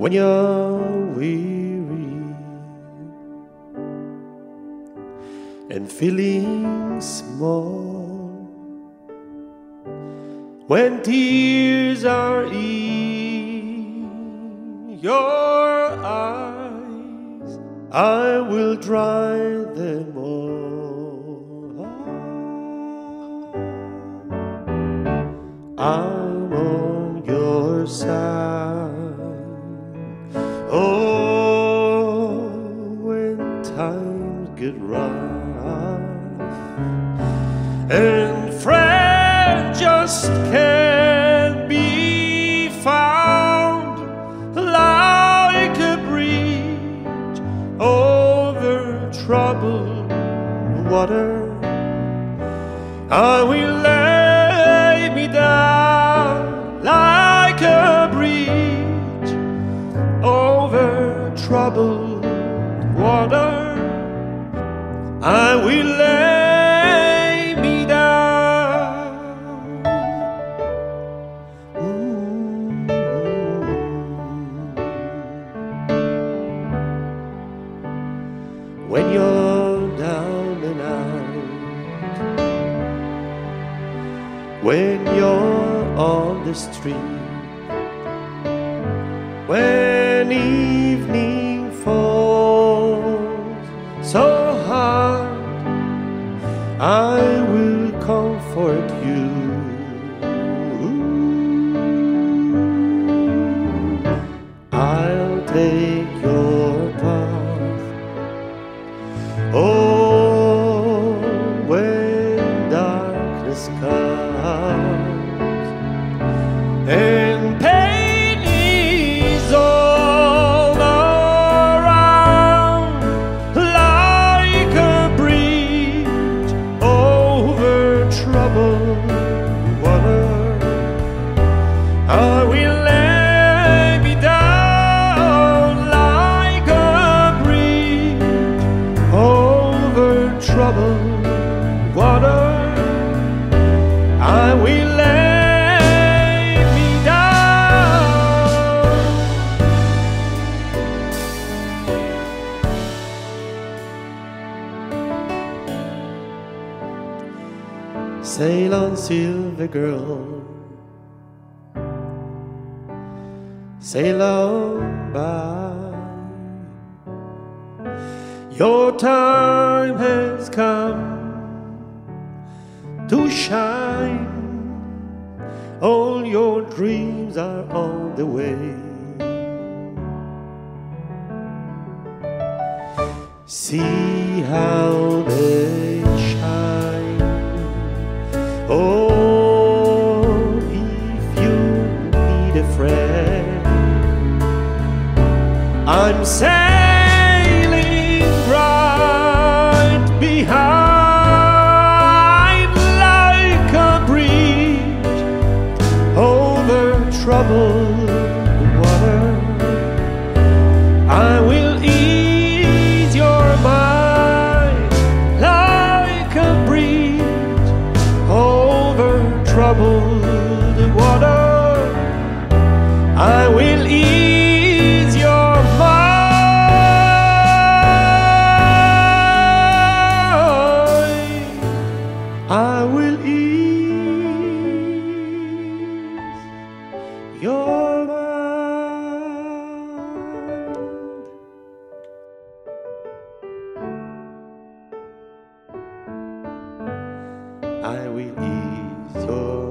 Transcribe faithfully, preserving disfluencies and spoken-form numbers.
when you're weary and feeling small, when tears are in your eyes, I will dry them all. I'm on your side. Oh, when times get rough and friends just can't be found, like a bridge over troubled water, I will lay me down like a bridge over troubled water. I will lay me down. Mm-hmm. When you're down and out, when you're on the street, when evening falls so hard, I will comfort you. I'll take your path. Oh, when darkness comes and pain is all around, like a bridge over troubled water, I will lay me down like a bridge over troubled water. I will lay me down. Sail on, silver girl, sail on by. Your time has come to shine. All your dreams are on the way. See how they shine. Oh, if you need a friend, I'm sailing right behind, like a bridge over troubled water. I will ease your mind like a bridge over troubled water. I will ease your mind. I will ease your mind. I will ease your